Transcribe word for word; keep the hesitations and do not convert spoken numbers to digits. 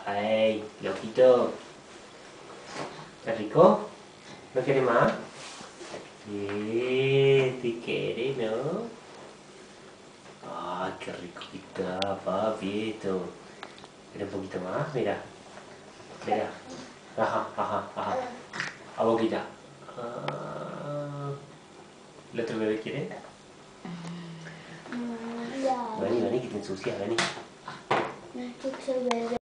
Ay, loquito. ¿Está rico? ¿No quiere más? Sí, te quiere, ¿no? Ay, qué rico que está, papito. Mira un poquito más, mira. Mira. Ajá, ajá, ajá. A boquita. Ah. ¿El otro bebé quiere? Vení, vení, que te ensucias, vení. No, yo soy bebé.